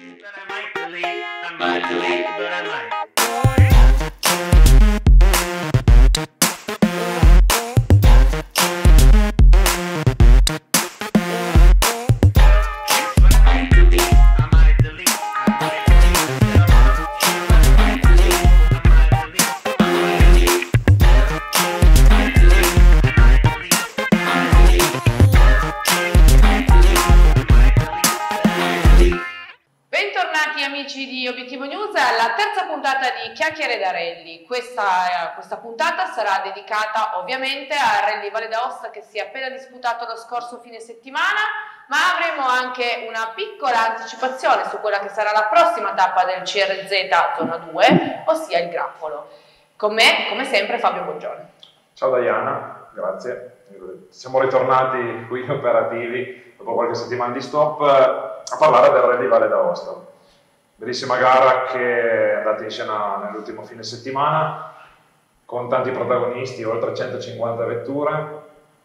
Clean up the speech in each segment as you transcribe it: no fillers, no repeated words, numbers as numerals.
Bentornati amici di Obiettivo News alla terza puntata di Chiacchiere da Rally. Questa puntata sarà dedicata ovviamente al Rally Valle d'Aosta che si è appena disputato lo scorso fine settimana, ma avremo anche una piccola anticipazione su quella che sarà la prossima tappa del CRZ Zona 2, ossia il grappolo. Con me, come sempre, Fabio Boggione. Ciao Diana, grazie. Siamo ritornati qui operativi dopo qualche settimana di stop a parlare del Rally Valle d'Aosta. Bellissima gara che è andata in scena nell'ultimo fine settimana con tanti protagonisti, oltre 150 vetture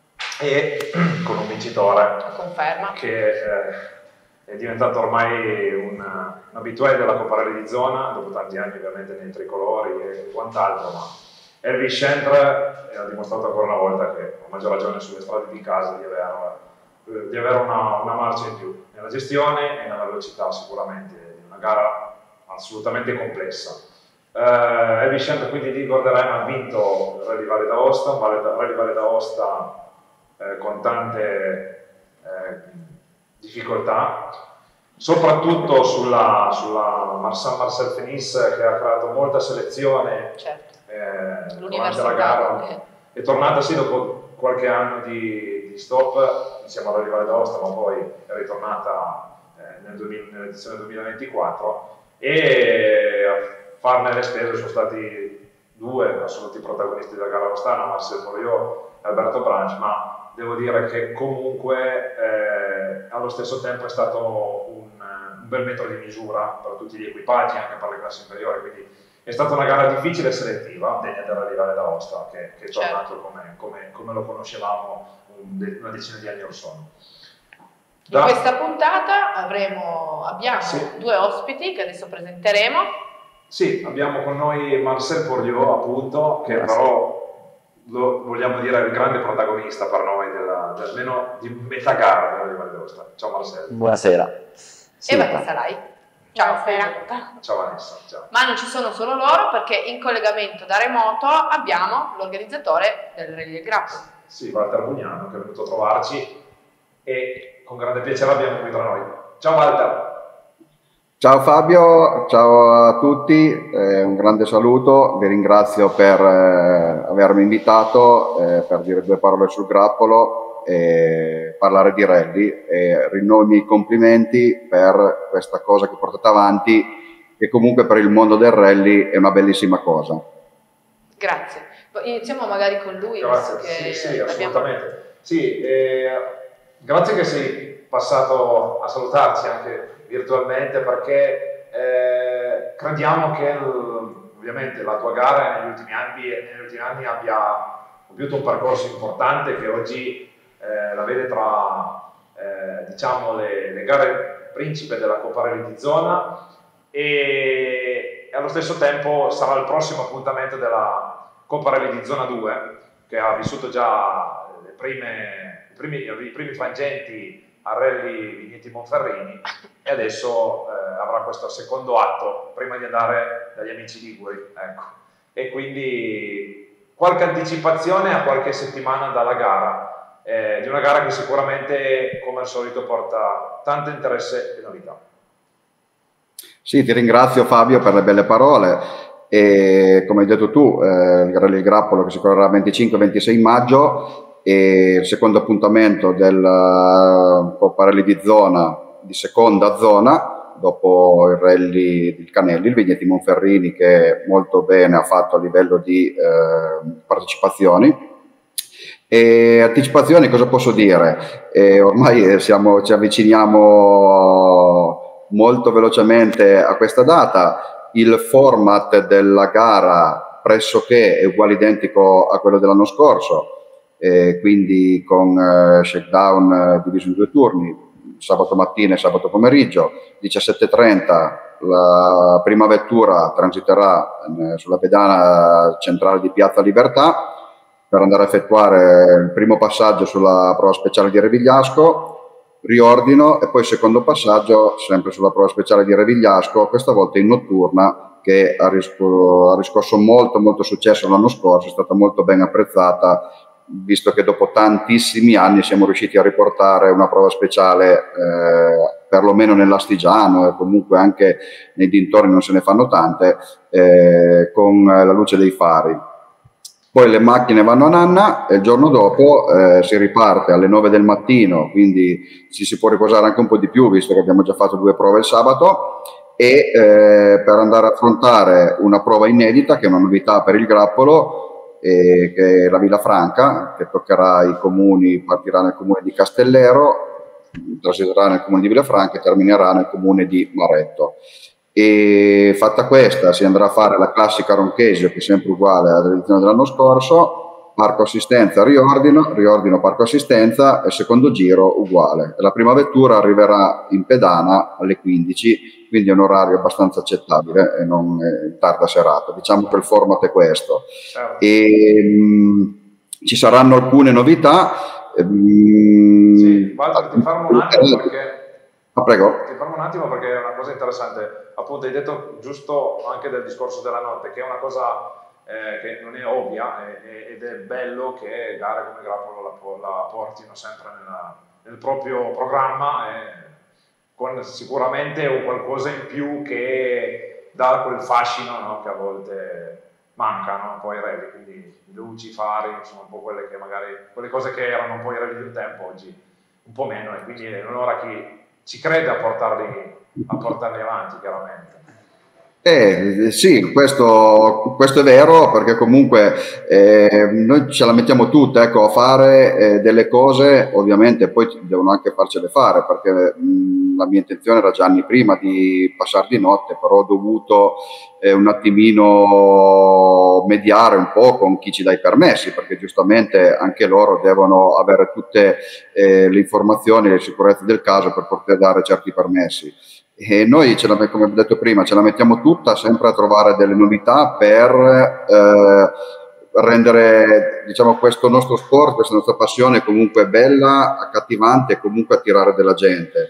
e con un vincitore Conferma. che è diventato ormai un abituale della Coppa Rally di zona, dopo tanti anni ovviamente nei tricolori e quant'altro, ma Elvis Schendra ha dimostrato ancora una volta che ha maggior ragione sulle strade di casa di avere una marcia in più nella gestione e nella velocità sicuramente di una gara assolutamente complessa. Elvis Schendra quindi di Gorderheim ha vinto il Rally Valle d'Aosta, un Rally Valle d'Aosta con tante difficoltà, soprattutto sulla Marsan-Marcel Fenis che ha creato molta selezione. Certo. Durante la gara è tornata sì dopo qualche anno di stop insieme alla Rally Valle d'Aosta, ma poi è ritornata nell'edizione 2024 e a farne le spese sono stati due assoluti protagonisti della gara aostana, Marcel Morio e Alberto Branch, ma devo dire che comunque allo stesso tempo è stato un bel metro di misura per tutti gli equipaggi, anche per le classi inferiori, quindi è stata una gara difficile e selettiva, degna del Rally Valle d'Aosta, che è tornato come lo conoscevamo una decina di anni or sono. In questa puntata abbiamo due ospiti che adesso presenteremo. Sì, abbiamo con noi Marcel Porliot, appunto, che però vogliamo dire il grande protagonista per noi almeno di metà gara del Rally Valle d'Aosta. Ciao Marcel. Buonasera. Sì, e Vanessa Lai. Ciao Ciao Vanessa. Ciao. Ma non ci sono solo loro, perché in collegamento da remoto abbiamo l'organizzatore del Rally del Grappolo. Sì, Walter Bugnano, che è venuto a trovarci e con grande piacere l'abbiamo qui tra noi. Ciao Walter. Ciao Fabio, ciao a tutti, un grande saluto, vi ringrazio per avermi invitato per dire due parole sul grappolo e parlare di rally, e rinnovo i miei complimenti per questa cosa che portate avanti, che comunque per il mondo del rally è una bellissima cosa. Grazie. Iniziamo magari con lui. Grazie. Sì, assolutamente. Sì, grazie che sei passato a salutarci anche virtualmente, perché crediamo che ovviamente la tua gara negli ultimi anni abbia compiuto un percorso importante che oggi la vede tra diciamo le gare principe della Coppa Rally di zona e allo stesso tempo sarà il prossimo appuntamento della Coppa Rally di zona 2, che ha vissuto già i primi frangenti a Rally Vigneti Monferrini e adesso avrà questo secondo atto prima di andare dagli amici liguri, ecco. E quindi qualche anticipazione a qualche settimana dalla gara, di una gara che sicuramente come al solito porta tanto interesse e novità. Sì, ti ringrazio Fabio per le belle parole e come hai detto tu il Rally del Grappolo che si correrà il 25-26 maggio e il secondo appuntamento del Coppa Rally di zona, di seconda zona, dopo il Rally del Canelli, il Vigneti Monferrini che molto bene ha fatto a livello di partecipazioni. E anticipazioni cosa posso dire? Ormai ci avviciniamo molto velocemente a questa data. Il format della gara pressoché è uguale identico a quello dell'anno scorso, quindi con shakedown diviso in due turni. sabato mattina e sabato pomeriggio. 17:30 la prima vettura transiterà sulla pedana centrale di Piazza Libertà per andare a effettuare il primo passaggio sulla prova speciale di Revigliasco, riordino, e poi il secondo passaggio sempre sulla prova speciale di Revigliasco, questa volta in notturna, che ha riscosso molto successo l'anno scorso, è stata molto ben apprezzata, visto che dopo tantissimi anni siamo riusciti a riportare una prova speciale, perlomeno nell'Astigiano e comunque anche nei dintorni non se ne fanno tante, con la luce dei fari. Poi le macchine vanno a nanna e il giorno dopo si riparte alle 9 del mattino, quindi ci si può riposare anche un po' di più, visto che abbiamo già fatto 2 prove il sabato, e per andare a affrontare una prova inedita, che è una novità per il grappolo, che è la Villafranca, che toccherà i comuni, partirà nel comune di Castellero, trasiterà nel comune di Villafranca e terminerà nel comune di Maretto. E fatta questa si andrà a fare la classica Ronchesio, che è sempre uguale all'edizione dell'anno scorso, parco assistenza, riordino parco assistenza, e secondo giro uguale. La prima vettura arriverà in pedana alle 15, quindi è un orario abbastanza accettabile e non tarda serata. Diciamo che il format è questo. Ci saranno alcune novità. Sì, Walter, ti fermo un attimo perché... Prego. Ti fermo un attimo perché è una cosa interessante. Appunto, hai detto giusto anche del discorso della notte, che è una cosa che non è ovvia ed è bello che gare come Grappolo la portino sempre nel proprio programma, con sicuramente un qualcosa in più che dà quel fascino, no, che a volte manca, no? Poi i rally, quindi luci, fari, sono un po' quelle che magari, quelle cose che erano un po' i rally di un tempo, oggi un po' meno, e quindi è un'ora che ci crede a portarli avanti, chiaramente. Sì, questo è vero, perché comunque noi ce la mettiamo tutta, ecco, a fare delle cose, ovviamente poi devono anche farcele fare, perché la mia intenzione era già anni prima di passare di notte, però ho dovuto un attimino mediare un po' con chi ci dà i permessi, perché giustamente anche loro devono avere tutte le informazioni e le sicurezze del caso per poter dare certi permessi. E noi, come ho detto prima, ce la mettiamo tutta sempre a trovare delle novità per rendere, diciamo, questo nostro sport, questa nostra passione comunque bella, accattivante e comunque attirare della gente.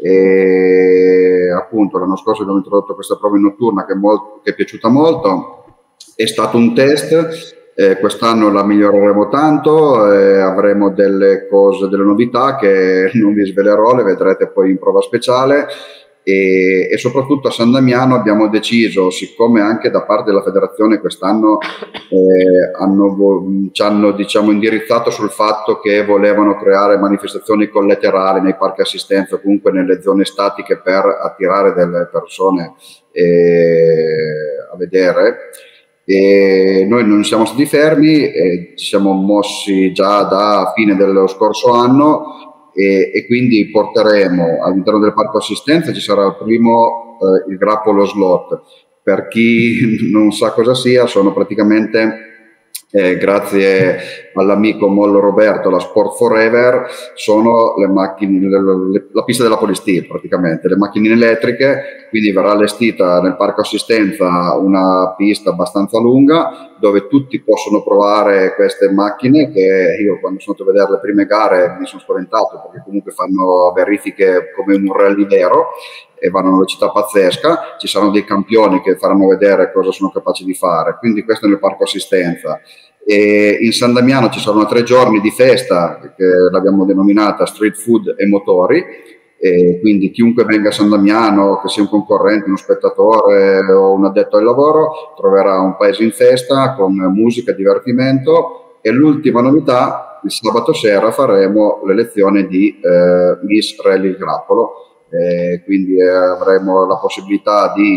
E appunto l'anno scorso abbiamo introdotto questa prova in notturna che è piaciuta molto, è stato un test. Quest'anno la miglioreremo tanto, avremo delle cose, delle novità che non vi svelerò, le vedrete poi in prova speciale. E soprattutto a San Damiano abbiamo deciso, siccome anche da parte della federazione quest'anno ci hanno, diciamo, indirizzato sul fatto che volevano creare manifestazioni collaterali nei parchi assistenza, comunque nelle zone statiche, per attirare delle persone a vedere. E noi non siamo stati fermi, ci siamo mossi già da fine dello scorso anno. E quindi porteremo all'interno del parco assistenza, ci sarà il primo il grappolo slot. Per chi non sa cosa sia, sono praticamente grazie all'amico Mollo Roberto, la Sport Forever, sono le macchine, la pista della Polysteel, praticamente le macchine elettriche. Quindi verrà allestita nel parco assistenza una pista abbastanza lunga dove tutti possono provare queste macchine, che io quando sono andato a vedere le prime gare mi sono spaventato, perché comunque fanno verifiche come un rally vero e vanno a una velocità pazzesca. Ci saranno dei campioni che faranno vedere cosa sono capaci di fare, quindi questo è nel parco assistenza. E in San Damiano ci saranno 3 giorni di festa, che l'abbiamo denominata Street Food e Motori, e quindi chiunque venga a San Damiano, che sia un concorrente, uno spettatore o un addetto al lavoro, troverà un paese in festa con musica e divertimento. E l'ultima novità, il sabato sera faremo l'elezione di Miss Rally Grappolo, quindi avremo la possibilità di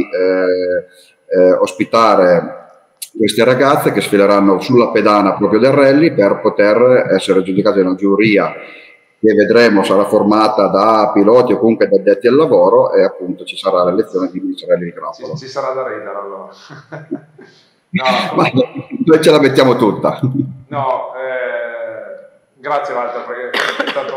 ospitare queste ragazze che sfileranno sulla pedana proprio del rally per poter essere giudicate da una giuria che vedremo sarà formata da piloti o comunque da addetti al lavoro, e appunto ci sarà l'elezione di Miss Rally Grappolo. Ci sarà da ridere allora. No, ma noi ce la mettiamo tutta. No, grazie Walter, perché è stato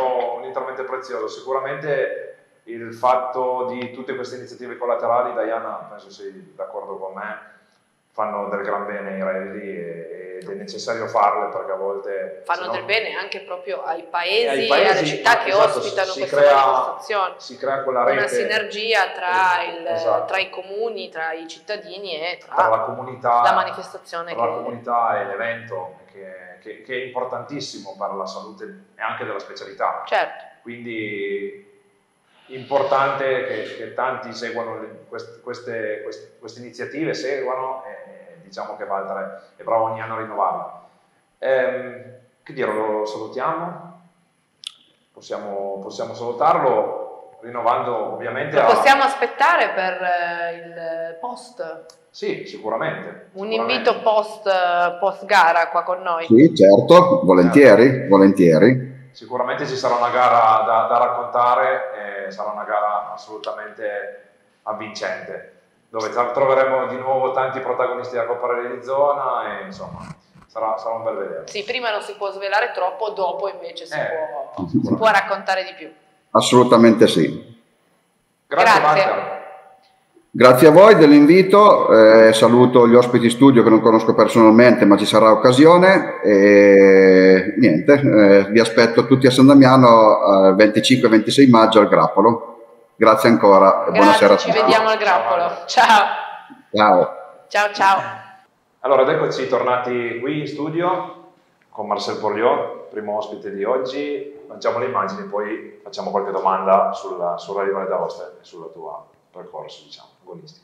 intervento prezioso. Sicuramente il fatto di tutte queste iniziative collaterali, Diana, penso sei d'accordo con me, fanno del gran bene ai rally ed è necessario farle, perché a volte fanno del bene anche proprio ai paesi e paesi, alle città che ospitano queste manifestazioni. Si crea quella rete, una sinergia tra, esatto, tra i comuni, tra i cittadini e tra la comunità, la manifestazione, tra la comunità e l'evento, che è importantissimo per la salute e anche della specialità. Certo. Quindi importante che tanti seguano queste iniziative, seguano e diciamo che Valtre è bravo ogni anno a rinnovarle. Che dire, lo salutiamo? Possiamo salutarlo rinnovando ovviamente... Lo possiamo aspettare per il post? Sì, sicuramente. Un invito post gara qua con noi? Sì, certo, volentieri, volentieri. Sicuramente ci sarà una gara da raccontare e sarà una gara assolutamente avvincente, dove troveremo di nuovo tanti protagonisti della Coppa Rally di zona e insomma sarà un bel vedere. Sì, prima non si può svelare troppo, dopo invece si può raccontare di più. Assolutamente sì. Grazie. Walter. Grazie a voi dell'invito, saluto gli ospiti studio che non conosco personalmente, ma ci sarà occasione e niente, vi aspetto tutti a San Damiano 25-26 maggio al Grappolo. Grazie ancora e buonasera a tutti. Ci vediamo al Grappolo. Ciao. Ciao. Ciao ciao. Allora, ed eccoci tornati qui in studio con Marcel Porliot, primo ospite di oggi. Lanciamo le immagini, poi facciamo qualche domanda sul Rally Valle d'Aosta e sul tuo percorso, diciamo, agonistico.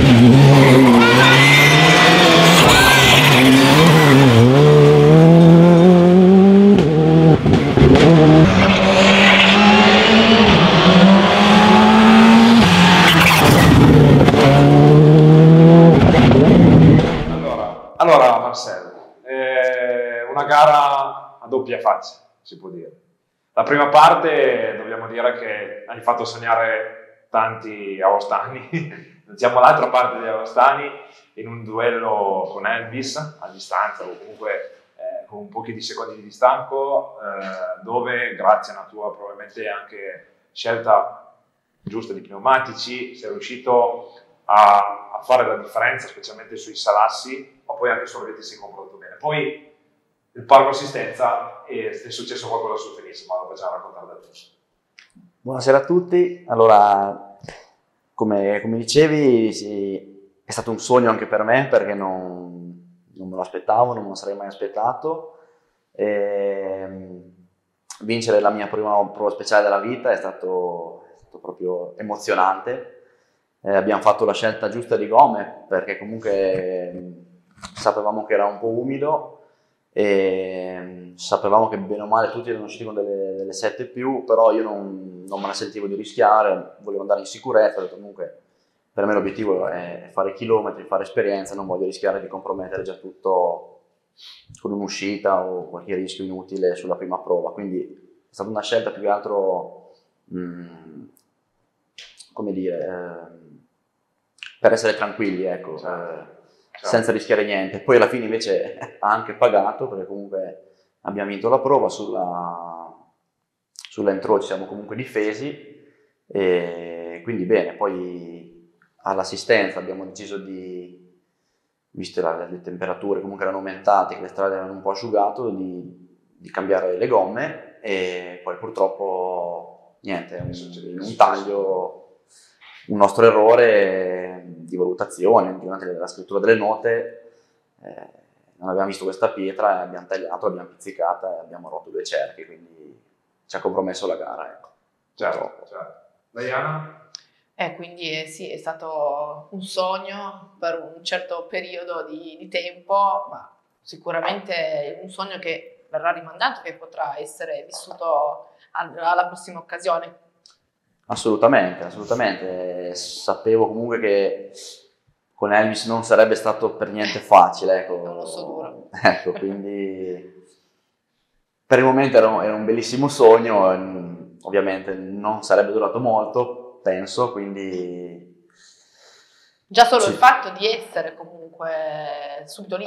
Allora Marcel, una gara a doppia faccia, si può dire. La prima parte dobbiamo dire che hai fatto sognare tanti aostani, siamo all'altra parte degli aostani in un duello con Elvis a distanza o comunque con pochi di secondi di distacco, dove grazie a una tua probabilmente anche scelta giusta di pneumatici sei riuscito a fare la differenza, specialmente sui salassi, ma poi anche su Orvetti si è comportato bene. Poi il parco assistenza è successo qualcosa sul finissimo, lo facciamo raccontare da te. Buonasera a tutti. Allora, come dicevi, sì, è stato un sogno anche per me, perché non me lo aspettavo, non me lo sarei mai aspettato. Vincere la mia prima prova speciale della vita è stato proprio emozionante. Abbiamo fatto la scelta giusta di gomme, perché comunque sapevamo che era un po' umido e sapevamo che bene o male tutti erano usciti con delle 7+, però io non me la sentivo di rischiare, volevo andare in sicurezza. Ho detto comunque per me l'obiettivo è fare chilometri, fare esperienza, non voglio rischiare di compromettere già tutto con un'uscita o qualche rischio inutile sulla prima prova, quindi è stata una scelta più che altro come dire, per essere tranquilli, ecco, senza rischiare niente. Poi alla fine invece ha anche pagato, perché comunque abbiamo vinto la prova, sull'intro ci siamo comunque difesi, e quindi bene. Poi all'assistenza abbiamo deciso visto le temperature comunque erano aumentate, che le strade erano un po' asciugato, di cambiare le gomme, e poi purtroppo niente, un taglio, un nostro errore di valutazione durante la scrittura delle note, non abbiamo visto questa pietra e abbiamo tagliato, l'abbiamo pizzicata e abbiamo rotto 2 cerchi, quindi ci ha compromesso la gara, ecco. Certo. Diana? Quindi sì, è stato un sogno per un certo periodo di tempo, ma sicuramente è un sogno che verrà rimandato, che potrà essere vissuto alla prossima occasione. Assolutamente, assolutamente. Sapevo comunque che con Elvis non sarebbe stato per niente facile, ecco. Non lo so duro. Ecco, quindi per il momento era un bellissimo sogno, ovviamente non sarebbe durato molto, penso, quindi... Già solo il fatto di essere comunque subito lì.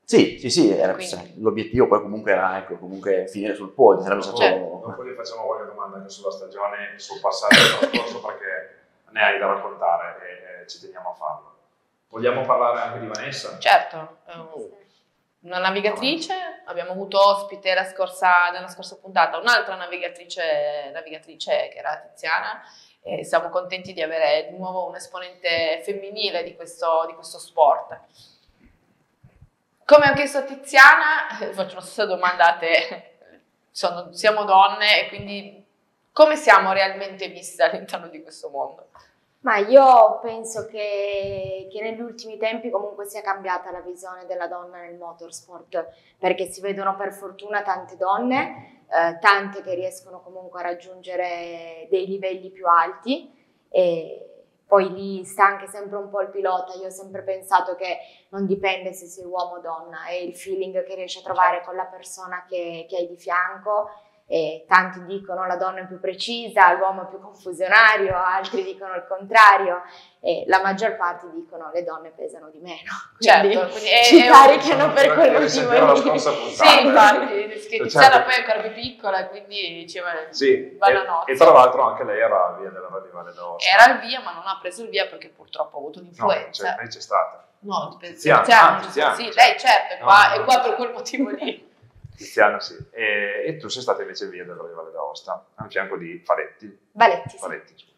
Sì, Quindi. l'obiettivo poi comunque era comunque finire sul podio, sarebbe stato... Dopo gli facciamo qualche domanda anche sulla stagione, sul passato e sul trascorso, perché ne hai da raccontare e ci teniamo a farlo. Vogliamo parlare anche di Vanessa? Certo, una navigatrice, abbiamo avuto ospite nella scorsa puntata un'altra navigatrice che era Tiziana, e siamo contenti di avere di nuovo un esponente femminile di questo sport. Come ho chiesto a Tiziana, faccio la stessa domanda a te, siamo donne e quindi come siamo realmente viste all'interno di questo mondo? Ma io penso che negli ultimi tempi comunque sia cambiata la visione della donna nel motorsport, perché si vedono per fortuna tante donne, tante che riescono comunque a raggiungere dei livelli più alti, e poi lì sta anche sempre un po' il pilota. Io ho sempre pensato che non dipende se sei uomo o donna, è il feeling che riesci a trovare con la persona che hai di fianco. E tanti dicono la donna è più precisa, l'uomo è più confusionario, altri dicono il contrario, e la maggior parte dicono le donne pesano di meno, quindi ci caricano per quel motivo lì. Sì, infatti, che Tiziana poi è ancora più piccola, quindi va la notte. E tra l'altro anche lei era al via della Rally Valle d'Aosta. Era al via, ma non ha preso il via perché purtroppo ha avuto un'influenza. No, lei c'è stata. No, Tiziana. Sì, lei certo, è qua per quel motivo lì. Tiziano, sì. E tu sei stata invece via della Valle d'Aosta, a fianco di Faletti. Valetti, sì.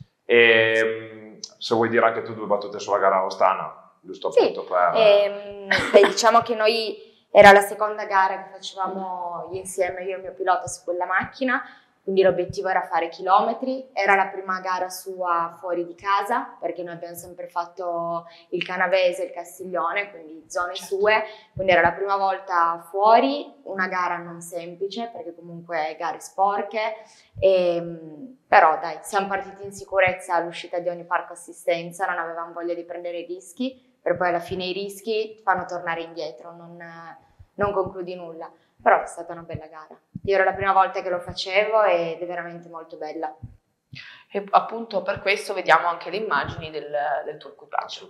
E se vuoi dire anche tu due battute sulla gara aostana, giusto appunto per... diciamo che noi era la seconda gara che facevamo insieme, io e il mio pilota, su quella macchina, quindi l'obiettivo era fare chilometri. Era la prima gara sua fuori di casa, perché noi abbiamo sempre fatto il Canavese e il Castiglione, quindi zone sue, quindi era la prima volta fuori, una gara non semplice, perché comunque gare sporche, però dai, siamo partiti in sicurezza all'uscita di ogni parco assistenza, non avevamo voglia di prendere rischi, per poi alla fine i rischi fanno tornare indietro, non concludi nulla. Però è stata una bella gara. Io era la prima volta che lo facevo ed è veramente molto bella. E appunto per questo vediamo anche le immagini del tuo equipaggio.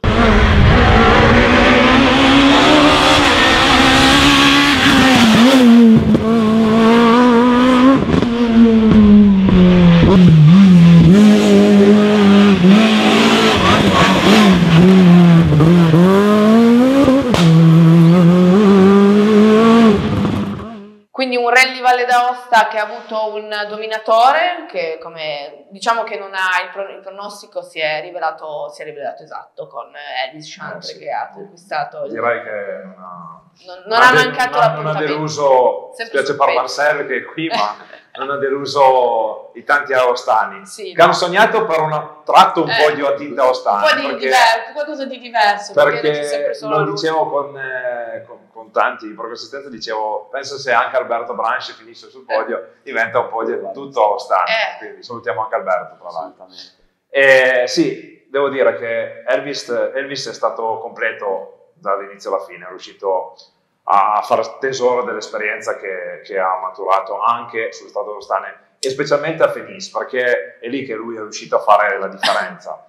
Quindi un Rally Valle d'Aosta che ha avuto un dominatore che, come diciamo, che non ha il pronostico si è rivelato esatto, con Elvis Chantre, che ha conquistato. Direi che non ha mancato l'appuntamento. Non ha deluso, spiace per Marcel che è qui, ma non ha deluso i tanti aostani, che hanno sognato per un tratto un po' di tinta aostana. Un po' di qualcosa di diverso. Perché c'è sempre solo lo dicevo con tanti progressisti, dicevo, penso se anche Alberto Branchi finisce sul podio, diventa un podio tutto aostano. Quindi salutiamo anche Alberto, tra l'altro. Sì, devo dire che Elvis è stato completo dall'inizio alla fine, è riuscito a far tesoro dell'esperienza che ha maturato anche sulle strade aostane e specialmente a Fenice, perché è lì che lui è riuscito a fare la differenza.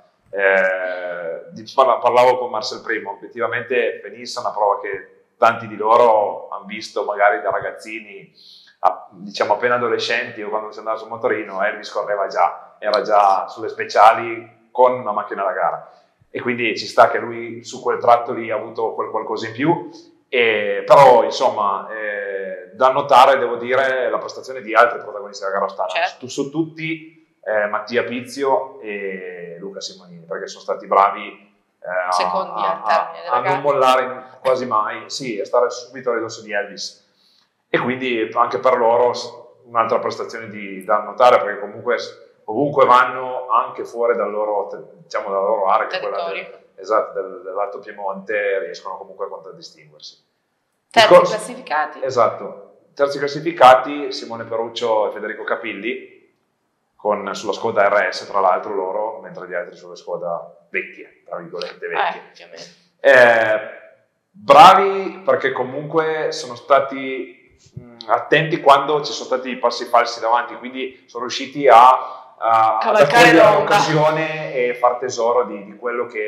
Parlavo con Marcel prima, effettivamente Fenice è una prova che tanti di loro hanno visto magari da ragazzini, diciamo appena adolescenti, o quando si andava sul motorino. Elvis correva era già sulle speciali con una macchina da gara, e quindi ci sta che lui su quel tratto lì ha avuto qualcosa in più. Però insomma da notare, devo dire, la prestazione di altri protagonisti della gara aostana, su tutti Mattia Pizio e Luca Simonini, perché sono stati bravi secondi al termine della a gara, non mollare quasi mai, a stare subito a ridosso di Elvis, e quindi anche per loro un'altra prestazione da notare, perché comunque ovunque vanno, anche fuori dalla loro area, che è quella dell'Alto Piemonte, riescono comunque a contraddistinguersi. Terzi classificati. Esatto, terzi classificati Simone Peruccio e Federico Capilli, sulla Skoda RS tra l'altro loro, mentre gli altri sulle Skoda vecchie, tra virgolette vecchie. Bravi perché comunque sono stati attenti quando ci sono stati i passi falsi davanti, quindi sono riusciti a cavalcare l'occasione e far tesoro di quello che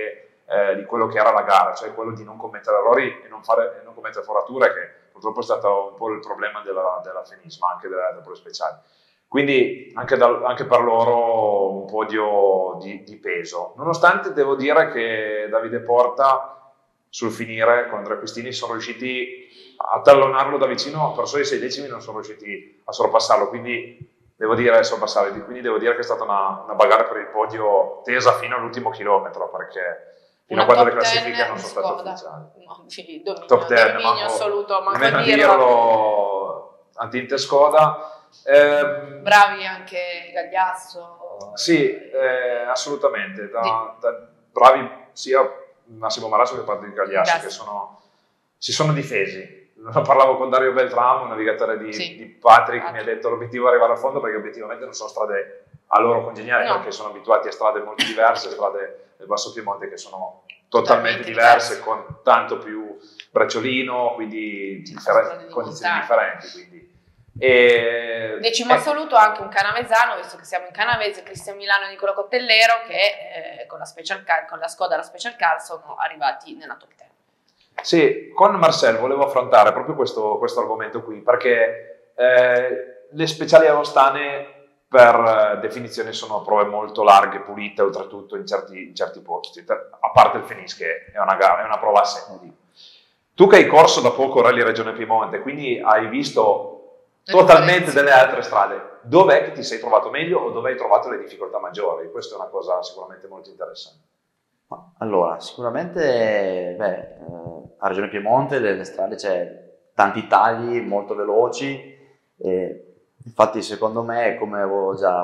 di quello che era la gara, cioè quello di non commettere errori e non commettere forature, che purtroppo è stato un po' il problema della FENIS, ma anche delle prove speciali. Quindi anche per loro un podio di peso. Nonostante devo dire che Davide Porta sul finire con Andrea Quistini sono riusciti a tallonarlo da vicino, per soli 6 decimi non sono riusciti a sorpassarlo, quindi devo dire che è stata una bagarre per il podio tesa fino all'ultimo chilometro, perché fino a quando le classifiche non sono state ufficiali. No, sì, dominio assoluto, manco a dirlo. Antinte Skoda. Bravi anche Gagliasso. Sì, assolutamente. Bravi sia Massimo Marasso che Patrick Gagliasso, che si sono difesi. Parlavo con Dario Beltramo, un navigatore di Patrick, mi ha detto l'obiettivo è arrivare a fondo, perché obiettivamente non sono strade a loro congeniali, perché sono abituati a strade molto diverse, strade del Basso Piemonte che sono totalmente diverse, con tanto più brecciolino, quindi condizioni differenti. Quindi. Decimo assoluto anche un canavesano, visto che siamo in Canavese, Cristian Milano e Nicola Cottellero, che con la Skoda, la Special Car, sono arrivati nella top 10. Sì, con Marcel volevo affrontare proprio questo argomento qui, perché le speciali aerostane per definizione sono prove molto larghe, pulite, oltretutto in certi posti, a parte il FENIS, che è una prova a sé. Tu che hai corso da poco Rally Regione Piemonte, quindi hai visto totalmente delle altre strade, dov'è che ti sei trovato meglio o dove hai trovato le difficoltà maggiori? Questa è una cosa sicuramente molto interessante. Allora, sicuramente a Regione Piemonte le strade c'è tanti tagli molto veloci, infatti secondo me, come avevo già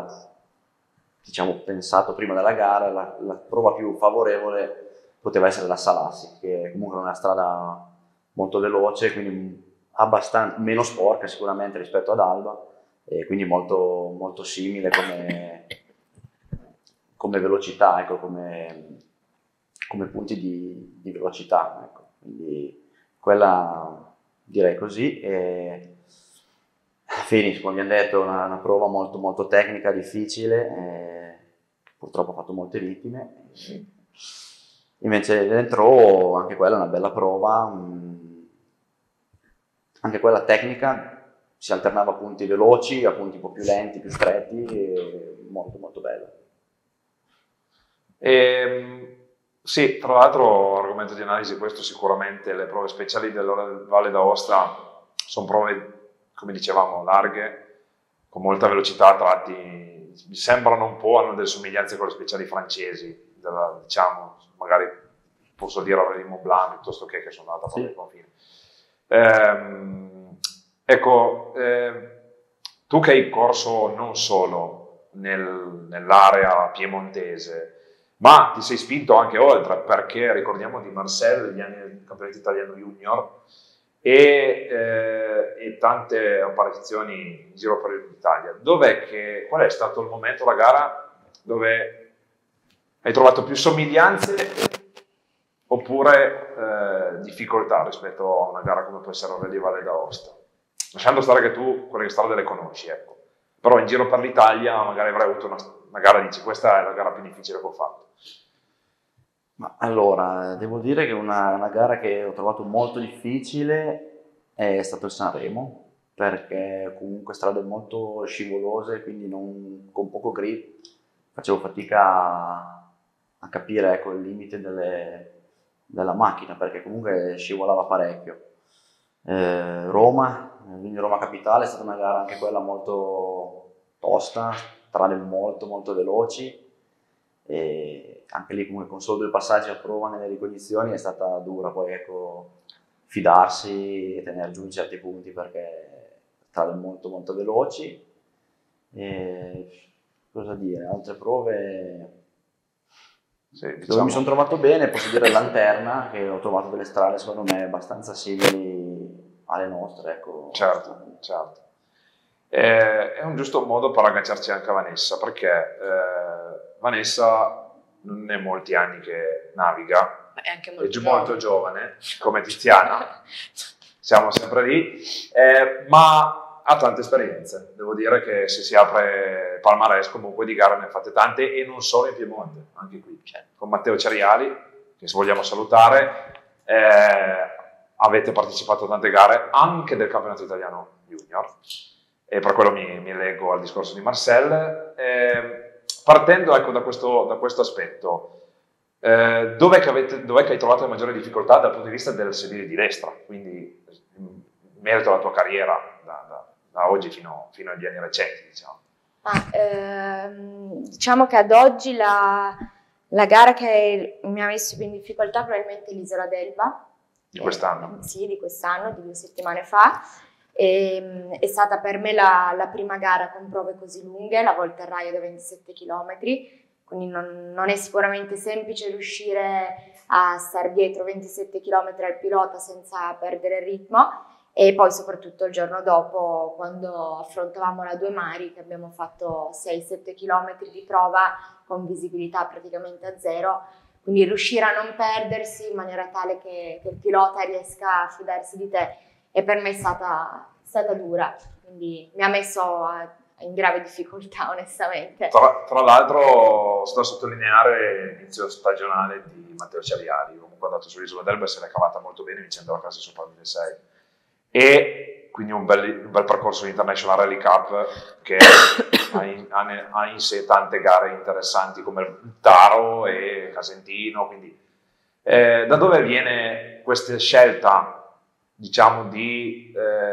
pensato prima della gara, la prova più favorevole poteva essere la Salassi, che comunque è una strada molto veloce, quindi abbastanza meno sporca sicuramente rispetto ad Alba, e quindi molto, molto simile come velocità, ecco, come punti di velocità, ecco. Quindi quella direi così. Phoenix, come abbiamo detto, è una prova molto, molto tecnica, difficile, purtroppo ha fatto molte vittime. Invece dentro anche quella è una bella prova, anche quella tecnica, si alternava a punti veloci, a punti un po' più lenti, più stretti, molto molto bella. Sì, tra l'altro, argomento di analisi, questo sicuramente, le prove speciali della Valle d'Aosta sono prove, come dicevamo, larghe, con molta velocità a tratti, mi sembrano un po', hanno delle somiglianze con le speciali francesi, diciamo, magari posso dire Rallye Mont Blanc piuttosto che sono andata proprio ai confini. Ecco, tu che hai corso non solo nell'area piemontese, ma ti sei spinto anche oltre, perché ricordiamo di Marcel, gli anni del campionato italiano junior e tante apparizioni in giro per l'Italia. Qual è stato il momento, la gara, dove hai trovato più somiglianze oppure difficoltà rispetto a una gara come può essere il Rally Valle d'Aosta? Lasciando stare che tu quelle strade le conosci, ecco. Però in giro per l'Italia magari avrai avuto una gara, dici, questa è la gara più difficile che ho fatto. Ma allora, devo dire che una gara che ho trovato molto difficile è stato il Sanremo, perché comunque strade molto scivolose, quindi con poco grip facevo fatica a capire, ecco, il limite della macchina, perché comunque scivolava parecchio. Quindi Roma Capitale è stata una gara anche quella molto tosta, strade molto molto veloci, e anche lì comunque con solo 2 passaggi a prova nelle ricognizioni è stata dura, poi ecco, fidarsi e tenere giù in certi punti, perché strade molto molto veloci. Cosa dire, altre prove dove mi sono trovato bene, posso dire Lanterna, che ho trovato delle strade secondo me abbastanza simili alle nostre, ecco. Certo. È un giusto modo per agganciarci anche a Vanessa, perché Vanessa non è molti anni che naviga, è anche molto giovane, come Tiziana, siamo sempre lì, ma ha tante esperienze. Devo dire che se si apre palmarès comunque di gare ne ha fatte tante, e non solo in Piemonte, anche qui, con Matteo Ceriali, che vogliamo salutare. Avete partecipato a tante gare anche del campionato italiano junior, e per quello mi leggo al discorso di Marcel. Partendo, ecco, da questo aspetto, dov'è che hai trovato le maggiori difficoltà dal punto di vista del sedile di destra, quindi in merito alla tua carriera da oggi fino agli anni recenti, diciamo? Diciamo che ad oggi la gara che mi ha messo più in difficoltà probabilmente è l'Isola d'Elba. Di quest'anno? Sì, di quest'anno, di 2 settimane fa. È stata per me la prima gara con prove così lunghe, la Volta al Raio da 27 km, quindi non è sicuramente semplice riuscire a star dietro 27 km al pilota senza perdere il ritmo. E poi soprattutto il giorno dopo, quando affrontavamo la Due Mari, che abbiamo fatto 6-7 km di prova con visibilità praticamente a zero, quindi riuscire a non perdersi in maniera tale che il pilota riesca a fidarsi di te, e per me è stata dura, quindi mi ha messo in grave difficoltà, onestamente. Tra l'altro, sto a sottolineare l'inizio stagionale di Matteo Ciariari, comunque è andato sull'Isola d'Elba e se l'è cavata molto bene vincendo la classe Super 1600. E quindi un bel percorso di International Rally Cup che ha in sé tante gare interessanti come il Taro e Casentino. Quindi da dove viene questa scelta, diciamo, di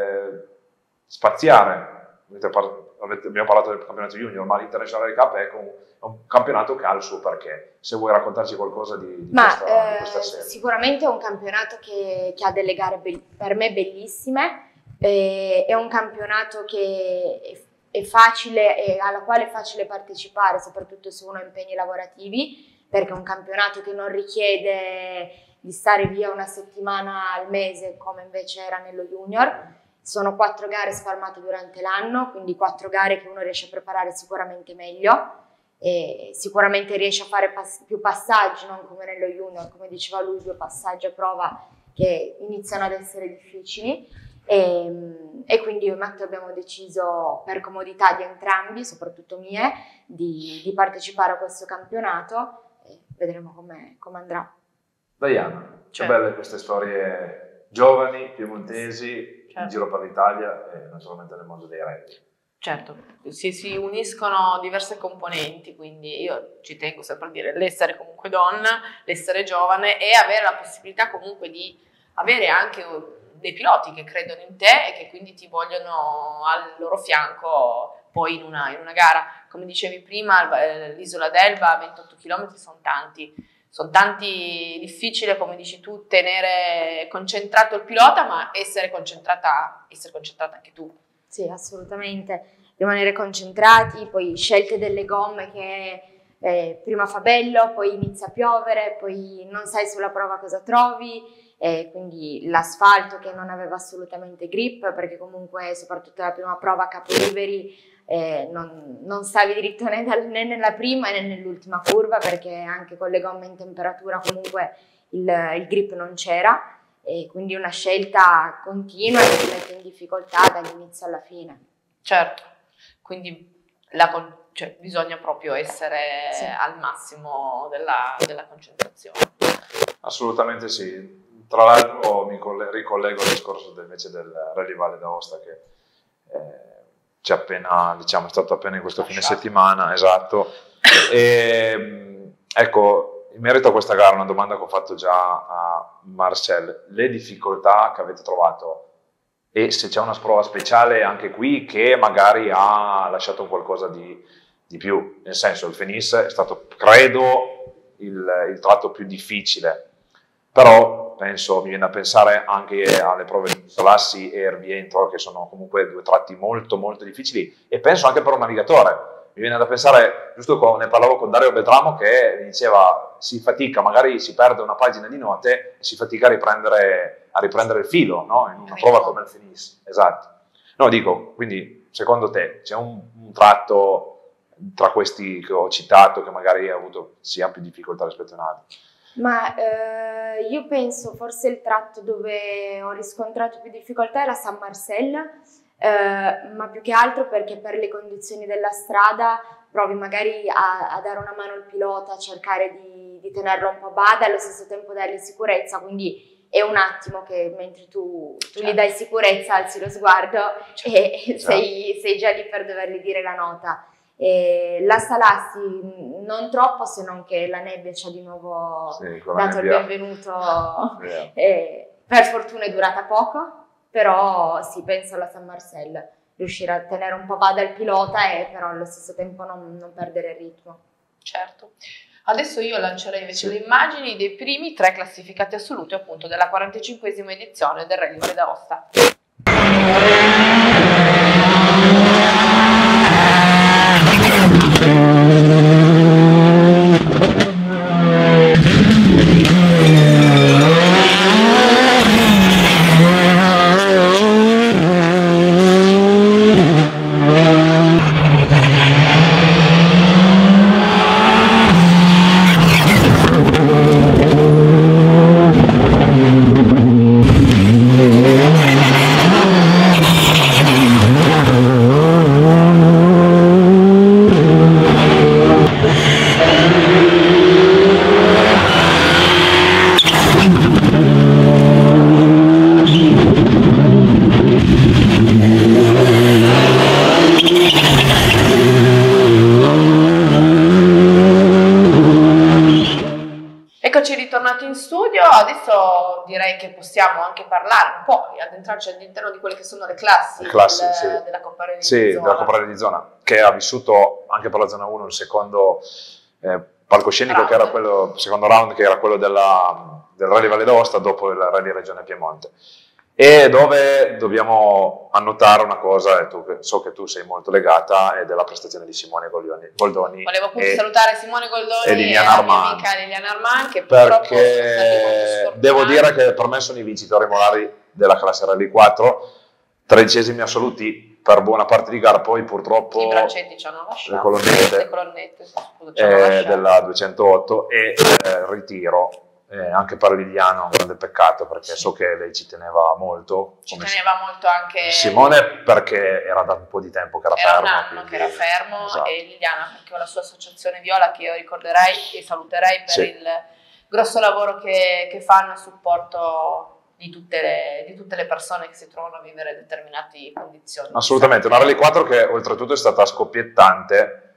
spaziare? Abbiamo parlato del campionato junior, ma l'International Rally Cup è un campionato che ha il suo perché. Se vuoi raccontarci qualcosa di questa serie. Sicuramente è un campionato che ha delle gare per me bellissime, è un campionato che è facile e alla quale è facile partecipare, soprattutto se uno ha impegni lavorativi, perché è un campionato che non richiede di stare via una settimana al mese come invece era nello junior. Sono 4 gare spalmate durante l'anno, quindi 4 gare che uno riesce a preparare sicuramente meglio, e sicuramente riesce a fare più passaggi, non come nello junior, come diceva lui, 2 passaggi a prova che iniziano ad essere difficili, e quindi io e Matteo abbiamo deciso, per comodità di entrambi, soprattutto mie, di partecipare a questo campionato, e vedremo come andrà. Diana, che belle queste storie giovani, piemontesi, in giro per l'Italia e naturalmente nel mondo dei rally. Certo, si uniscono diverse componenti, quindi io ci tengo sempre a dire l'essere comunque donna, l'essere giovane e avere la possibilità comunque di avere anche dei piloti che credono in te e che quindi ti vogliono al loro fianco poi in una gara. Come dicevi prima, l'Isola d'Elba, 28 km sono tanti, difficile, come dici tu, tenere concentrato il pilota, ma essere concentrata anche tu. Sì, assolutamente, rimanere concentrati, poi scelte delle gomme che prima fa bello, poi inizia a piovere, poi non sai sulla prova cosa trovi, quindi l'asfalto che non aveva assolutamente grip, perché comunque soprattutto la prima prova a Capoliveri non stavi dritto né nella prima né nell'ultima curva, perché anche con le gomme in temperatura comunque il grip non c'era. E quindi una scelta continua che ti mette in difficoltà dall'inizio alla fine. Certo, quindi bisogna proprio essere al massimo della concentrazione. Assolutamente sì. Tra l'altro mi ricollego al discorso invece del Rally Valle d'Aosta che c'è appena, diciamo, è stato appena in questo fine settimana, esatto. E, ecco, in merito a questa gara, una domanda che ho fatto già a Marcel: le difficoltà che avete trovato e se c'è una prova speciale anche qui che magari ha lasciato qualcosa di più, nel senso il Fenice è stato, credo, il tratto più difficile, però penso, mi viene a pensare anche alle prove di Salassi e Ervientro, che sono comunque 2 tratti molto molto difficili, e penso anche per un navigatore. Mi viene da pensare, giusto ne parlavo con Dario Beltramo, che diceva si fatica, magari si perde una pagina di note e si fatica a riprendere il filo, no? In una prova come il Fenice. Esatto. No, dico, quindi secondo te c'è un tratto tra questi che ho citato che magari si ha più difficoltà rispetto a un altro? Ma io penso forse il tratto dove ho riscontrato più difficoltà è la San Marcel, ma più che altro perché per le condizioni della strada provi magari a dare una mano al pilota, a cercare di di tenerlo un po' a bada e allo stesso tempo dargli sicurezza, quindi è un attimo che mentre tu gli dai sicurezza alzi lo sguardo e sei già lì per dovergli dire la nota. La Salassi non troppo, se non che la nebbia ci ha di nuovo dato il benvenuto, per fortuna è durata poco, però sì, penso alla San Marcel riuscire a tenere un po' bada il pilota e però allo stesso tempo non perdere il ritmo. Certo. Adesso io lancerei invece le immagini dei primi 3 classificati assoluti appunto della 45esima edizione del Rally Valle d'Aosta. Eccoci ritornati in studio, adesso direi che possiamo anche parlare un po', addentrarci all'interno di quelle che sono le classi della Coppa Rally di Zona. Sì, della Coppa Rally di Zona, che ha vissuto anche per la Zona 1 il secondo palcoscenico, che era quello, il secondo round, che era quello del Rally Valle d'Aosta dopo il Rally Regione Piemonte. E dove dobbiamo annotare una cosa, e so che tu sei molto legata, è della prestazione di Simone Goldoni. Volevo appunto salutare Simone Goldoni e Liliana la mia amica Liliana Arman, che purtroppo perché devo dire che per me sono i vincitori molari della classe Rally 4, 13esimi assoluti per buona parte di gara, poi purtroppo i braccetti ci hanno lasciato, le colonnette della 208 e ritiro. Anche per Liliana è un grande peccato, perché so che lei ci teneva molto. Ci teneva molto anche Simone, perché era da un po' di tempo che era fermo. Un anno che era fermo, esatto. E Liliana perché ho la sua associazione Viola, che io ricorderei e saluterei per il grosso lavoro che fanno a supporto di tutte le persone che si trovano a vivere determinate condizioni. Assolutamente, una Rally 4 che oltretutto è stata scoppiettante,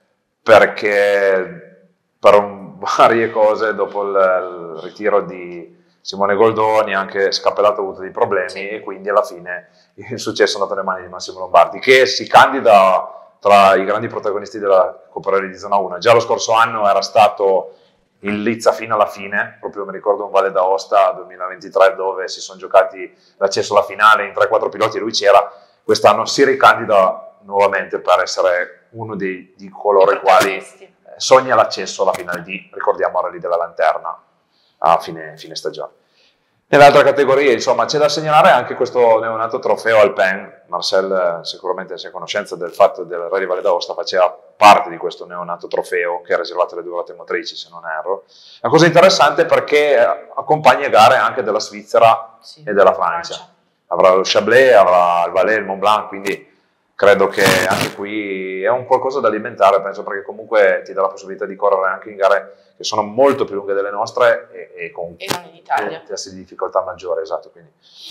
perché per varie cose dopo il ritiro di Simone Goldoni, anche Scappellato ha avuto dei problemi, e quindi alla fine il successo è andato nelle mani di Massimo Lombardi, che si candida tra i grandi protagonisti della Coppa Rally di Zona 1. Già lo scorso anno era stato in lizza fino alla fine, proprio mi ricordo un Valle d'Aosta 2023 dove si sono giocati l'accesso alla finale in 3-4 piloti e lui c'era. Quest'anno si ricandida nuovamente per essere uno di coloro i quali sogna l'accesso alla finale di, ricordiamo, Rally della Lanterna a fine stagione. Nell'altra categoria, insomma, c'è da segnalare anche questo neonato trofeo Alpin. Marcel sicuramente si è a conoscenza del fatto che il Rally Valle d'Aosta faceva parte di questo neonato trofeo che è riservato alle 2 ruote motrici, se non erro. È una cosa interessante perché accompagna gare anche della Svizzera e della Francia. Avrà lo Chablais, avrà il Valais, il Mont Blanc, quindi credo che anche qui è un qualcosa da alimentare, penso, perché comunque ti dà la possibilità di correre anche in gare che sono molto più lunghe delle nostre e con non in Italia. Testi di difficoltà maggiore, esatto. Quindi.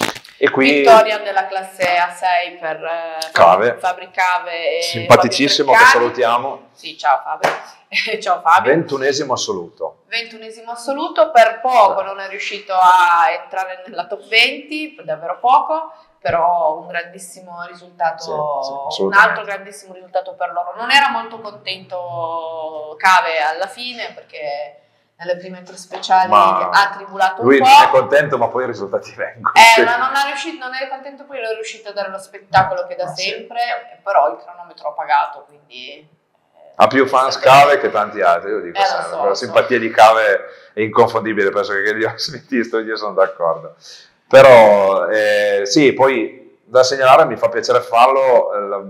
E qui vittoria della classe A6 per Fabri Cave e simpaticissimo, che salutiamo. Sì, ciao Fabri. Ciao Fabio. 21esimo assoluto. 21esimo assoluto, per poco non è riuscito a entrare nella top 20, davvero poco, però un grandissimo risultato, un altro grandissimo risultato per loro. Non era molto contento Cave alla fine, perché nelle prime 3 speciali ha tribulato un po'. Lui non è contento, ma poi i risultati vengono. Ma non è contento, poi non è riuscito a dare lo spettacolo che da sempre, però il cronometro ha pagato, quindi ha più fans Cave che tanti altri, io dico sempre. La simpatia di Cave è inconfondibile, penso che gli smitisti, io sono d'accordo. Però sì, poi da segnalare, mi fa piacere farlo,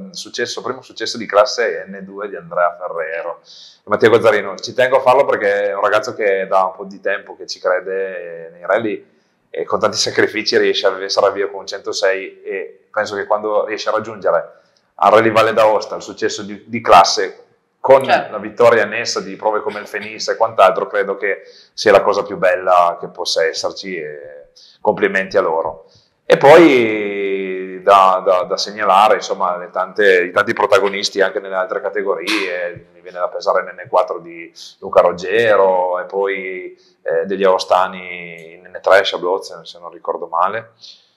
il primo successo di classe N2 di Andrea Ferrero e Mattia Gozzarino. Ci tengo a farlo perché è un ragazzo che da un po' di tempo che ci crede nei rally e con tanti sacrifici riesce a essere via con 106, e penso che quando riesce a raggiungere al Rally Valle d'Aosta il successo di classe con Certo. la vittoria annessa di prove come il Fenisse e quant'altro, credo che sia la cosa più bella che possa esserci, e complimenti a loro. E poi da segnalare, insomma, i tanti protagonisti anche nelle altre categorie. Mi viene da pensare all'N4 di Luca Roggero, e poi degli aostani in N3, Schablot, se non ricordo male.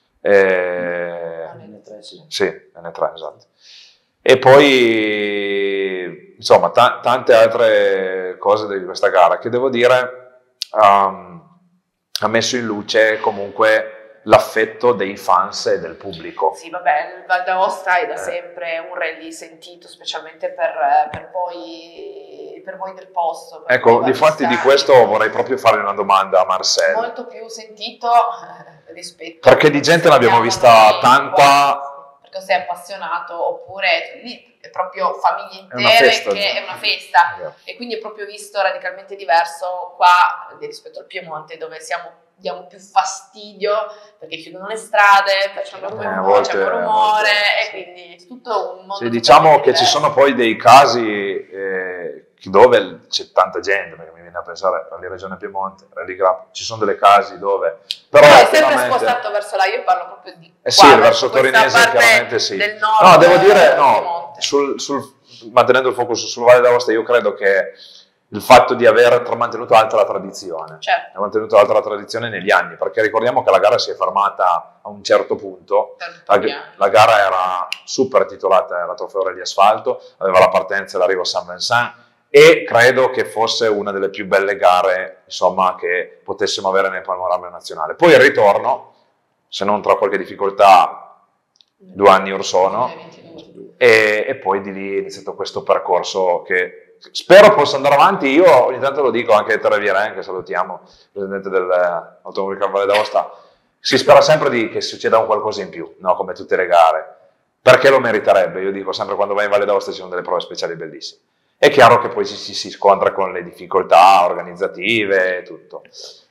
N3, sì. Sì, N3, esatto. E poi, insomma, tante altre cose di questa gara che, devo dire, ha messo in luce comunque l'affetto dei fans e del pubblico. Sì, vabbè, il Val d'Aosta è da sempre un rally sentito, specialmente per voi del posto. Ecco, difatti di questo vorrei proprio fare una domanda a Marcel. Molto più sentito rispetto... Perché di gente l'abbiamo vista tanta... Perché sei appassionato, oppure lì è proprio famiglie una intere, festa, che è una festa. E quindi è proprio visto radicalmente diverso qua rispetto al Piemonte, dove diamo più fastidio perché chiudono le strade, facciamo rumore, e quindi è tutto un mondo. Sì, diciamo che ci sono poi dei casi dove c'è tanta gente, perché mi viene a pensare alla Regione Piemonte, Rally Grappo, ci sono delle casi dove... Però è sempre spostato verso là, io parlo proprio di qua, sì, verso Torinese chiaramente sì. Del nord, no, devo dire, no, mantenendo il focus sul Valle d'Aosta, io credo che il fatto di aver mantenuto alta la tradizione, certo, ha mantenuto alta la tradizione negli anni, perché ricordiamo che la gara si è fermata a un certo punto, la gara era super titolata, era Trofeo Rally Asfalto, aveva la partenza e l'arrivo a Saint Vincent, e credo che fosse una delle più belle gare, insomma, che potessimo avere nel panorama nazionale. Poi il ritorno, se non tra qualche difficoltà, 2 anni or sono, e poi di lì è iniziato questo percorso che spero possa andare avanti. Io ogni tanto lo dico anche a Ettore Viren, che salutiamo, presidente dell'Automobile Valle d'Aosta, si spera sempre che succeda un qualcosa in più, no? Come tutte le gare, perché lo meriterebbe. Io dico sempre, quando vai in Valle d'Aosta ci sono delle prove speciali bellissime. È chiaro che poi ci si scontra con le difficoltà organizzative e tutto.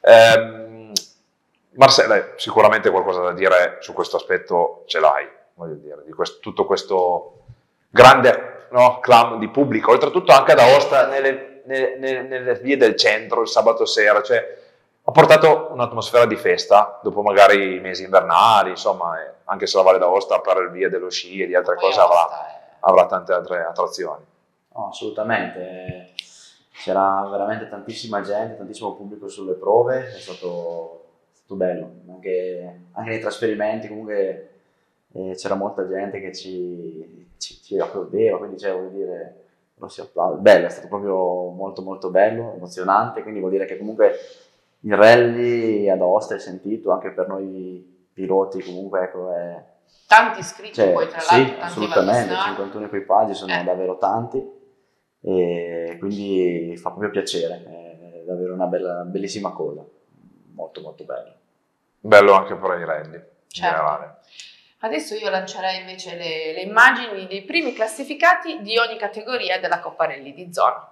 Marcella, sicuramente qualcosa da dire su questo aspetto ce l'hai, voglio dire, di tutto questo grande clam di pubblico, oltretutto anche ad Aosta, nelle vie del centro, il sabato sera, cioè ha portato un'atmosfera di festa, dopo magari i mesi invernali, insomma, anche se la Valle d'Aosta per le vie dello sci e di altre cose avrà tante altre attrazioni. No, assolutamente, c'era veramente tantissima gente, tantissimo pubblico sulle prove, è stato bello, anche nei trasferimenti comunque c'era molta gente che ci applaudeva, quindi vuol dire, non si applaude, bello, è stato proprio molto molto bello, emozionante, quindi vuol dire che comunque il rally ad Aosta è sentito anche per noi piloti, comunque ecco, tanti iscritti poi tra l'altro, sì, tanti assolutamente, 51 equipaggi sono davvero tanti, e quindi fa proprio piacere, è davvero una bellissima cosa, molto molto bello. Bello anche per i rally in generale. Adesso io lancerei invece le immagini dei primi classificati di ogni categoria della Coppa Rally di zona.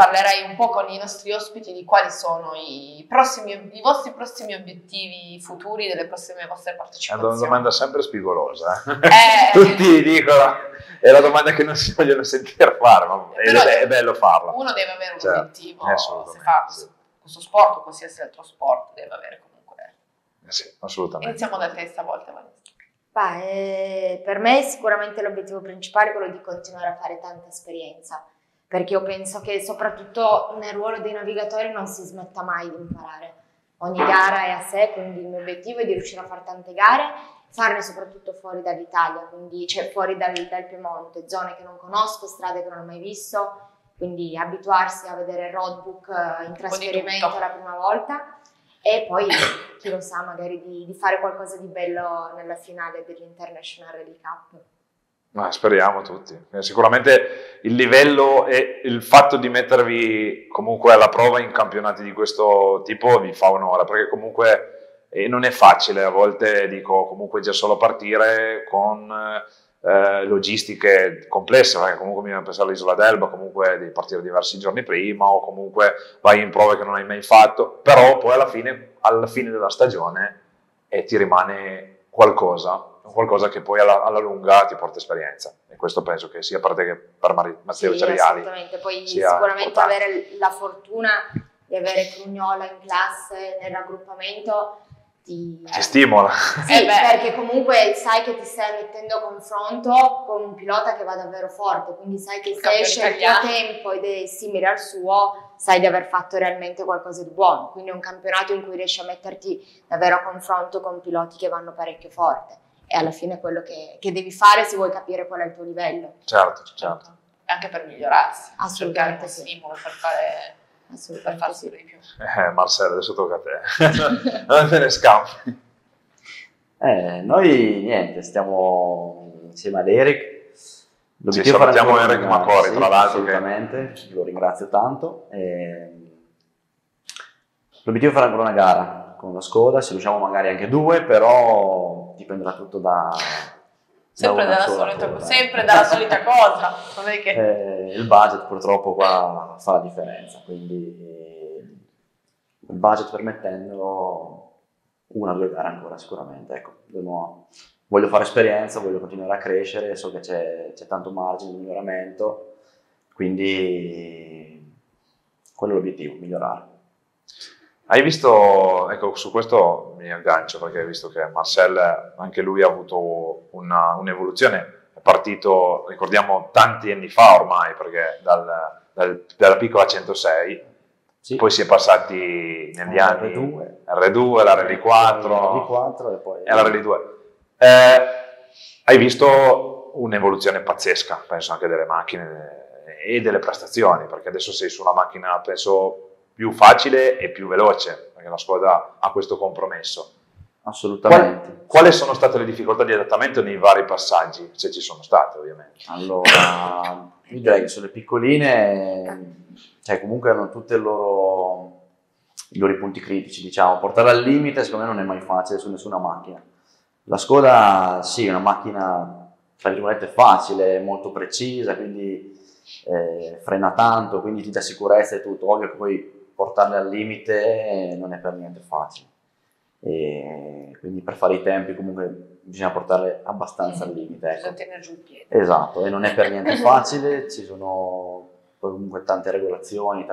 parlerei un po' con i nostri ospiti di quali sono i vostri prossimi obiettivi futuri delle prossime vostre È partecipazioni. una domanda sempre spigolosa. Tutti dicono, è la domanda che non si vogliono sentire fare, ma è bello farla. Uno deve avere un Certo, obiettivo, assolutamente, se fa sì. questo sport o qualsiasi altro sport deve avere comunque. Sì, assolutamente. Iniziamo da te stavolta, Vanessa. Per me sicuramente l'obiettivo principale è quello di continuare a fare tanta esperienza, perché io penso che soprattutto nel ruolo dei navigatori non si smetta mai di imparare. Ogni gara è a sé, quindi il mio obiettivo è di riuscire a fare tante gare, farne soprattutto fuori dall'Italia, quindi cioè fuori dal Piemonte, zone che non conosco, strade che non ho mai visto, quindi abituarsi a vedere il roadbook in trasferimento la prima volta. E poi, chi lo sa, magari di fare qualcosa di bello nella finale dell'International Rally Cup. Ma speriamo tutti. Sicuramente il livello e il fatto di mettervi comunque alla prova in campionati di questo tipo vi fa onore, perché comunque non è facile, a volte dico comunque già solo partire con logistiche complesse, perché comunque mi viene a pensare all'Isola d'Elba, comunque devi partire diversi giorni prima o comunque vai in prove che non hai mai fatto, però poi alla fine della stagione ti rimane qualcosa che poi alla lunga ti porta esperienza, e questo penso che sia per te che per Matteo Ceriali. Assolutamente, poi sicuramente importante. Avere la fortuna di avere Crugnola in classe nel raggruppamento ti stimola. Sì, perché comunque sai che ti stai mettendo a confronto con un pilota che va davvero forte, quindi sai che se esce il tuo tempo ed è simile al suo, sai di aver fatto realmente qualcosa di buono, quindi è un campionato in cui riesci a metterti davvero a confronto con piloti che vanno parecchio forte, e alla fine è quello che devi fare se vuoi capire qual è il tuo livello. Certo. Anche per migliorarsi, assolutamente, cercare un stimolo per fare sempre di più. Marcello, adesso tocca a te. Non te ne scampi. Noi niente, stiamo insieme ad Eric. Salutiamo Eric Macori, tra l'altro. Assolutamente, lo ringrazio tanto. L'obiettivo è fare ancora una gara con la Skoda, se riusciamo magari anche 2, però dipenderà tutto sempre dalla solita cosa. Non è che... il budget purtroppo qua fa la differenza, quindi il budget permettendo 1 o 2 gare ancora sicuramente. Ecco, voglio fare esperienza, voglio continuare a crescere, so che c'è tanto margine di miglioramento, quindi quello è l'obiettivo, migliorare. Hai visto, ecco, su questo mi aggancio, perché hai visto che Marcel, anche lui ha avuto un'evoluzione, è partito, ricordiamo, tanti anni fa ormai, perché dalla piccola 106, sì. Poi si è passati negli anni R2, la Rally 4 e poi la Rally 2. Hai visto un'evoluzione pazzesca, penso, anche delle macchine e delle prestazioni, perché adesso sei su una macchina, penso, più facile e più veloce, perché la Skoda ha questo compromesso. Assolutamente. Quali sono state le difficoltà di adattamento nei vari passaggi, se ci sono state, ovviamente? Allora, io direi che sulle piccoline, cioè comunque hanno tutti i loro punti critici, diciamo. Portare al limite secondo me non è mai facile su nessuna macchina. La Skoda sì, è una macchina tra virgolette facile, molto precisa, quindi frena tanto, quindi ti dà sicurezza e tutto. Ovvio che poi portarle al limite non è per niente facile, e quindi per fare i tempi comunque bisogna portarle abbastanza al limite, ecco. Bisogna tenere giù il piede. Esatto, e non è per niente facile, ci sono comunque tante regolazioni,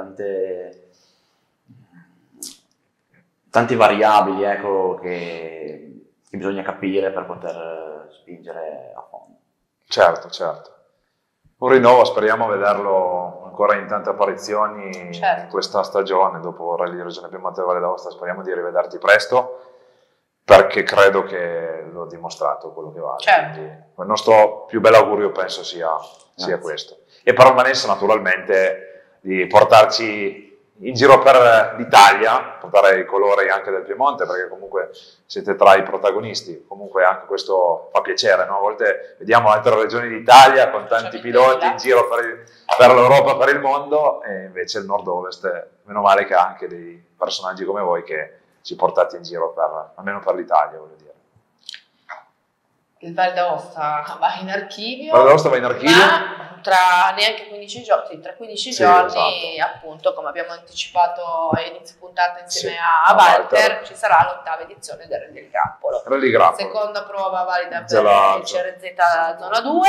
tanti variabili, ecco, che bisogna capire per poter spingere a fondo. Certo. Un rinnovo, speriamo vederlo ancora in tante apparizioni in questa stagione, dopo il Rally di Regione Piemonte e Valle d'Aosta. Speriamo di rivederti presto, perché credo che l'ho dimostrato quello che vale. Quindi, il nostro più bel augurio penso sia questo. E per Vanessa, naturalmente, di portarci in giro per l'Italia, portare i colori anche del Piemonte, perché comunque siete tra i protagonisti. Comunque anche questo fa piacere, no? A volte vediamo altre regioni d'Italia con tanti piloti in giro per l'Europa, per il mondo, e invece il nord-ovest, meno male che ha anche dei personaggi come voi che ci portate in giro almeno per l'Italia, voglio dire. Il Val d'Aosta va in archivio. Val d'Aosta va in archivio. Ma tra neanche 15 giorni, sì, tra 15 giorni, esatto. Appunto, come abbiamo anticipato a inizio puntata insieme a Walter, ci sarà l'8ª edizione del Rally del Grappolo. Seconda prova valida per il CRZ Zona 2.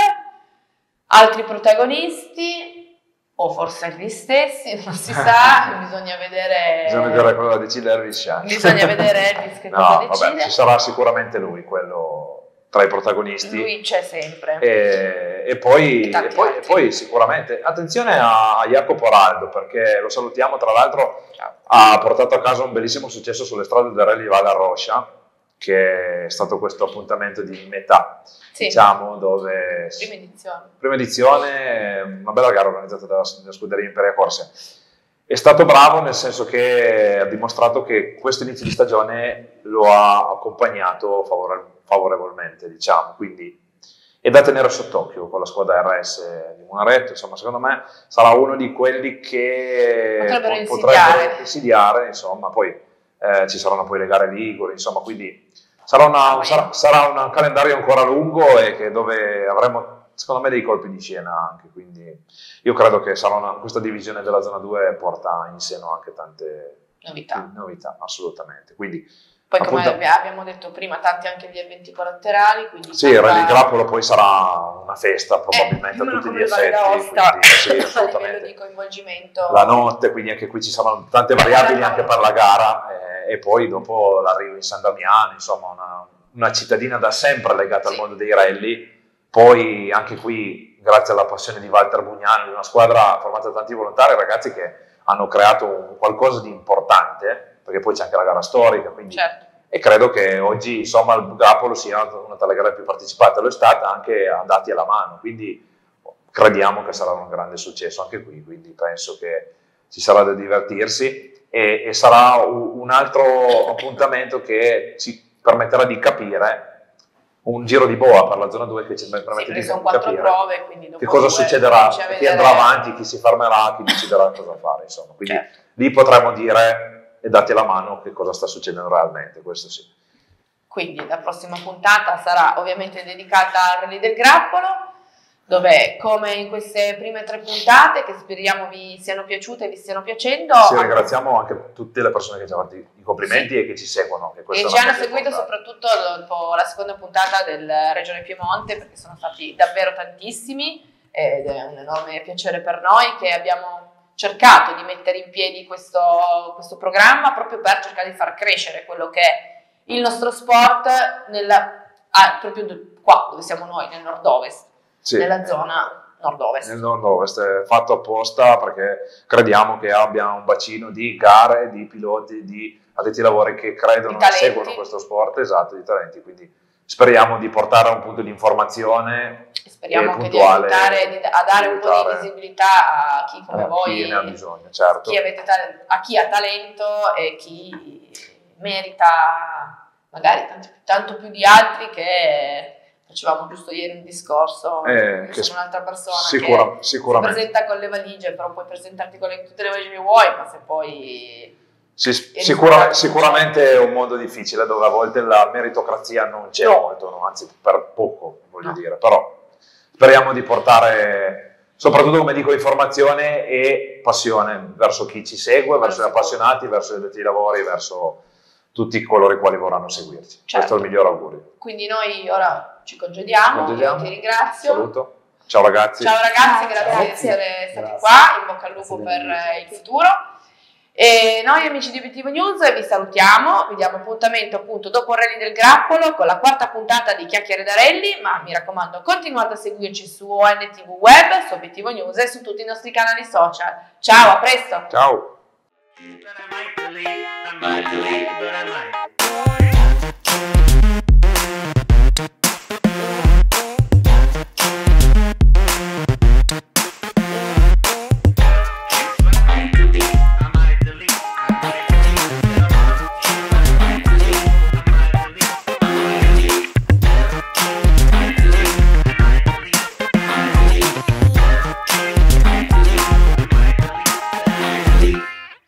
Altri protagonisti, o forse gli stessi, non si sa, bisogna vedere cosa decide Elvis. Bisogna vedere Elvis che cosa decide. Vabbè, ci sarà sicuramente lui, quello tra i protagonisti. Lui c'è sempre. E poi sicuramente attenzione a Jacopo Raldo, perché lo salutiamo, tra l'altro. Ciao. Ha portato a casa un bellissimo successo sulle strade del Rally Valle Arroscia, che è stato questo appuntamento di metà, diciamo, dove prima edizione, una bella gara organizzata dalla scuderia Imperia Corse. È stato bravo nel senso che ha dimostrato che questo inizio di stagione lo ha accompagnato favorevolmente, diciamo, quindi è da tenere sott'occhio con la squadra RS di Munaretto. Insomma, secondo me sarà uno di quelli che potrebbero insidiare, insomma, poi ci saranno poi le gare liguri, insomma, quindi sarà un calendario ancora lungo e dove avremo, secondo me, dei colpi di scena anche, quindi io credo che questa divisione della zona 2 porta in seno anche tante novità, assolutamente. Quindi poi, come abbiamo detto prima, tanti anche gli eventi collaterali. Quindi sì, il Rally Grappolo poi sarà una festa probabilmente a tutti gli effetti. A livello di coinvolgimento. La notte, quindi anche qui ci saranno tante variabili anche per la gara. E poi dopo l'arrivo in San Damiano, insomma una cittadina da sempre legata al mondo dei rally. Poi anche qui, grazie alla passione di Walter Bugnani, una squadra formata da tanti volontari, ragazzi che hanno creato qualcosa di importante, perché poi c'è anche la gara storica, quindi e credo che oggi, insomma, il Grappolo sia una tra le gare più partecipate, lo è stata anche andati alla mano, quindi crediamo che sarà un grande successo anche qui, quindi penso che ci sarà da divertirsi e sarà un altro appuntamento che ci permetterà di capire un giro di boa per la zona 2 che ci permette di sono 4 capire prove, quindi dopo che cosa succederà, chi andrà avanti, chi si fermerà, chi deciderà cosa fare, insomma. Quindi lì potremo dire e date la mano che cosa sta succedendo realmente, questo sì. Quindi la prossima puntata sarà ovviamente dedicata al Rally del Grappolo, dove, come in queste prime 3 puntate, che speriamo vi siano piaciute e vi stiano piacendo. Sì, ringraziamo anche tutte le persone che ci hanno fatto i complimenti e che ci seguono. Che e ci hanno seguito soprattutto dopo la seconda puntata del Regione Piemonte, perché sono stati davvero tantissimi ed è un enorme piacere per noi che abbiamo cercato di mettere in piedi questo programma proprio per cercare di far crescere quello che è il nostro sport proprio qua dove siamo noi, nel nord-ovest, nella zona nord-ovest. Nel nord-ovest è fatto apposta perché crediamo che abbia un bacino di gare, di piloti, di addetti ai lavori che credono e seguono questo sport, esatto, di talenti, quindi speriamo di portare un punto di informazione. Speriamo anche di aiutare a dare un po' di visibilità a chi come voi, chi ne ha bisogno, certo. A chi ha talento e chi merita magari tanto più di altri, che facevamo giusto ieri un discorso con un'altra persona che si presenta con le valigie, però puoi presentarti con tutte le valigie che vuoi, ma se poi... Sicuramente è un mondo difficile dove a volte la meritocrazia non c'è molto, no? Anzi per poco, voglio dire, però speriamo di portare soprattutto, come dico, informazione e passione verso chi ci segue, verso gli appassionati, verso gli addetti ai lavori, verso tutti coloro i quali vorranno seguirci. Questo è il miglior augurio. Quindi noi ora ci congediamo. Io ti ringrazio. Saluto. Ciao ragazzi. Ciao ragazzi, grazie di essere stati qua, in bocca al lupo per il futuro. E noi amici di Obiettivo News vi salutiamo, vi diamo appuntamento appunto dopo il Rally del Grappolo con la 4ª puntata di Chiacchiere da Rally, ma mi raccomando continuate a seguirci su ONTV Web, su Obiettivo News e su tutti i nostri canali social. Ciao, a presto! Ciao! But I might believe, but I might.